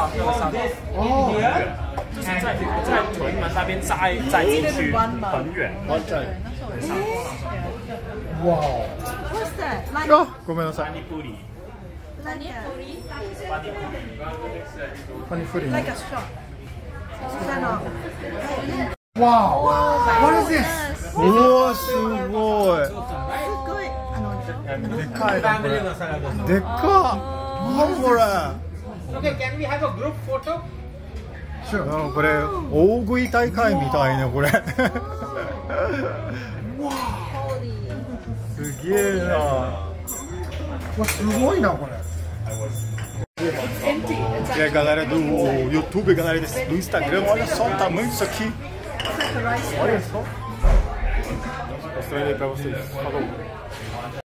画那个上面，就是在屯门那边再进去很远。 哇哦！あ、ごめんなさい。パニプリン。わお。What is this？ おお、すごい。でかいなこれ。でっか。何これ。 Okay, can we have a group photo? これ大食い大会みたいねこれ。すげえな。わ、すごいなこれ。E a galera do YouTube, galera do Instagram, olha só o tamanho disso aqui. Olha só. Mostrando aí pra vocês. Falou.